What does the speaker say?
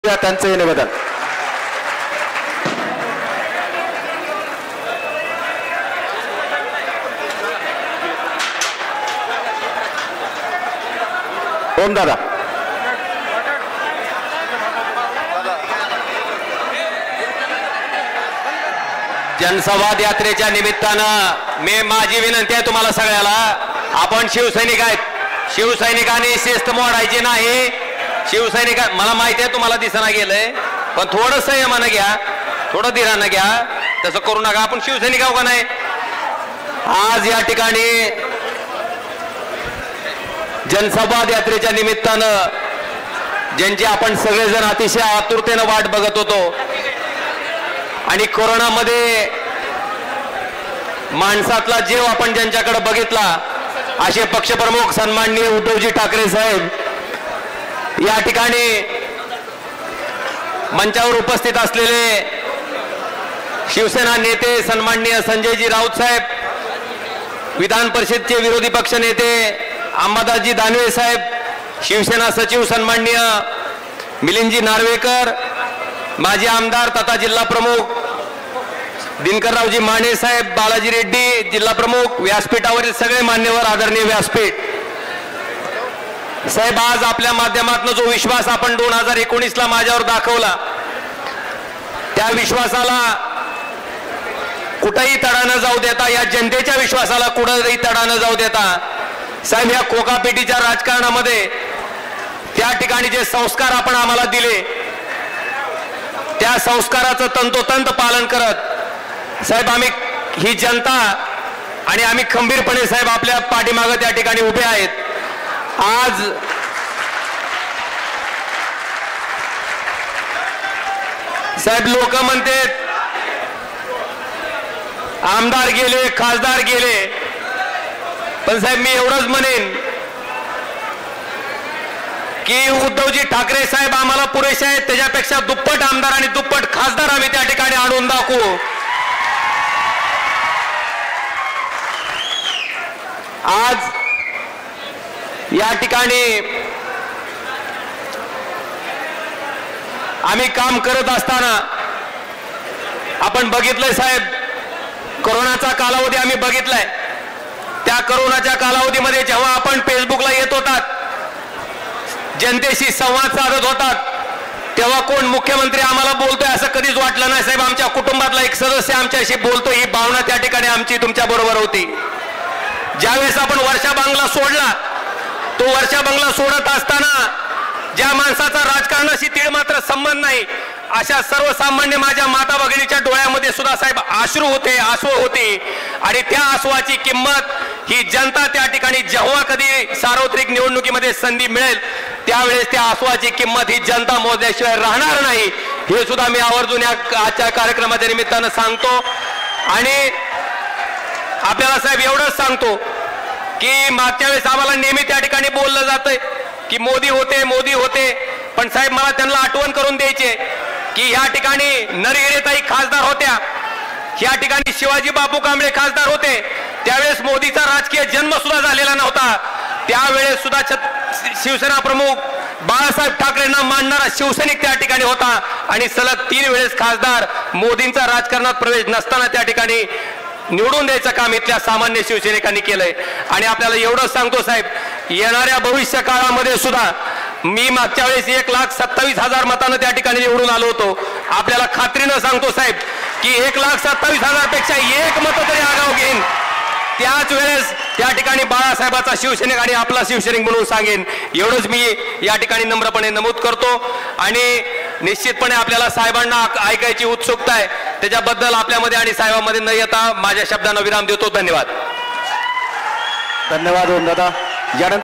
त्यांचं हे निवेदन. ओम दादा. जनसंवाद यात्रेच्या निमित्तानं माझी विनंती आहे तुम्हाला सगळ्याला, आपण शिवसैनिक आहेत, शिवसैनिकांनी शिस्त मोडायची नाही. शिवसैनिक मला माहिती आहे तुम्हाला दिसना गेलंय, पण थोडं संयमानं घ्या, थोडं धीरानं घ्या, तसं करू नका. आपण शिवसैनिक आहो का नाही. आज या ठिकाणी जनसंवाद यात्रेच्या निमित्तानं ज्यांची आपण सगळेजण अतिशय आतुरतेनं वाट बघत होतो आणि कोरोनामध्ये माणसातला जीव आपण ज्यांच्याकडे बघितला असे पक्षप्रमुख सन्माननीय उद्धवजी ठाकरे साहेब या ठिकाणी मंचावर उपस्थित असलेले शिवसेना नेते सन्माननीय संजयजी राऊत साहेब, विधान परिषदचे विरोधी पक्ष नेते अंबादासजी दानवे साहेब, शिवसेना सचिव सन्माननीय मिलिंदजी नार्वेकर, माजी आमदार तथा जिल्हा प्रमुख दिनकररावजी माने साहेब, बालाजी रेड्डी जिल्हा प्रमुख, व्यासपीठावरील सगळे मान्यवर, आदरणीय व्यासपीठ साहेब, आज आपल्या माध्यमातून जो विश्वास आपण 2019 ला माझ्यावर दाखवला, त्या विश्वासाला कुठेही तडा न जाऊ देता, या जनतेच्या विश्वासाला कुठेही तडा न जाऊ देता साहेब, या कोकापेटीच्या राजकारणामध्ये त्या ठिकाणी जे संस्कार आपण आम्हाला दिले त्या संस्काराचं तंतोतंत पालन करत साहेब आम्ही ही जनता आणि आम्ही खंबीरपणे साहेब आपल्या पाठीमागे त्या ठिकाणी उभे आहेत. आज साहेब लोक म्हणतात आमदार गेले, खासदार गेले, पण साहेब मी एवढंच म्हणेन की उद्धवजी ठाकरे साहेब आम्हाला पुरेसे आहेत, त्याच्यापेक्षा दुप्पट आमदार आणि दुप्पट खासदार आम्ही त्या ठिकाणी आणून दाखवू. आज या ठिकाणी आम्ही काम करत असताना आपण बघितलंय साहेब, कोरोनाचा कालावधी आम्ही बघितलाय. त्या कोरोनाच्या कालावधीमध्ये जेव्हा आपण फेसबुकला येत होतात, जनतेशी संवाद साधत होतात, तेव्हा कोण मुख्यमंत्री आम्हाला बोलतोय असं कधीच वाटलं नाही साहेब. आमच्या कुटुंबातला एक सदस्य आमच्याशी बोलतोय, ही भावना त्या ठिकाणी आमची तुमच्या बरोबर होती. ज्यावेळेस आपण वर्षा बंगला सोडला, तो वर्षा बंगला सोडत असताना ज्या माणसाचा राजकारणाशी तीळ मात्र संबंध नाही अशा सर्वसामान्य माझ्या माता भगिनीच्या डोळ्यामध्ये सुद्धा साहेब अश्रू होते, आसू होते. आणि त्या आसवाची किंमत ही जनता त्या ठिकाणी जेव्हा कधी सार्वत्रिक निवडणुकीमध्ये संधी मिळेल त्यावेळेस त्या आसवाची किंमत ही जनता मोजल्याशिवाय राहणार नाही, हे सुद्धा मी आवर्जून या आजच्या कार्यक्रमाच्या निमित्तानं सांगतो. आणि आपल्याला साहेब एवढंच सांगतो की मागच्या वेळेस आम्हाला नेहमी त्या ठिकाणी बोललं जातंय की मोदी होते, मोदी होते, पण साहेब मला त्यांना आठवण करून द्यायचे की या ठिकाणी नरहिरेताई खासदार होत्या, या ठिकाणी शिवाजी बापू कांबळे खासदार होते, त्यावेळेस मोदीचा राजकीय जन्म सुद्धा झालेला नव्हता. त्यावेळेस सुद्धा शिवसेना प्रमुख बाळासाहेब ठाकरेंना मानणारा शिवसैनिक त्या ठिकाणी होता आणि सलग 3 वेळेस खासदार मोदींचा राजकारणात प्रवेश नसताना त्या ठिकाणी निवडून द्यायचं काम इथल्या सामान्य शिवसैनिकांनी केलंय. आणि आपल्याला एवढंच सांगतो साहेब, येणाऱ्या भविष्य काळामध्ये सुद्धा मी मागच्या वेळेस 1,27,000 मतांना त्या ठिकाणी निवडून आलो होतो. आपल्याला खात्रीनं सांगतो साहेब की 1,27,000 पेक्षा 1 मत तरी आगाव घेईन. त्याच वेळेस त्या ठिकाणी बाळासाहेबाचा शिवसैनिक आणि आपला शिवसैनिक म्हणून सांगेन. एवढंच मी या ठिकाणी नम्रपणे नमूद करतो. आणि निश्चितपणे आपल्याला साहेबांना ऐकायची उत्सुकता आहे, त्याच्याबद्दल आपल्यामध्ये आणि साहेबांमध्ये न येता माझ्या शब्दांना विराम देतो. धन्यवाद. धन्यवाद ओम दादा.